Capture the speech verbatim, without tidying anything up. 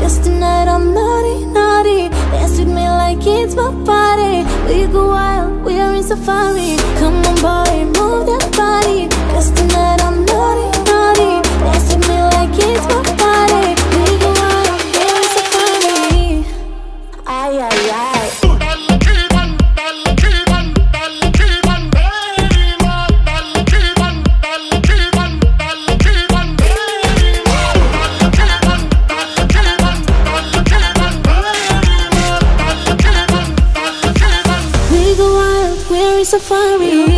Cause tonight I'm naughty, naughty. Dance with me like it's my party. We go wild, we are in safari. Come on boy, move that body.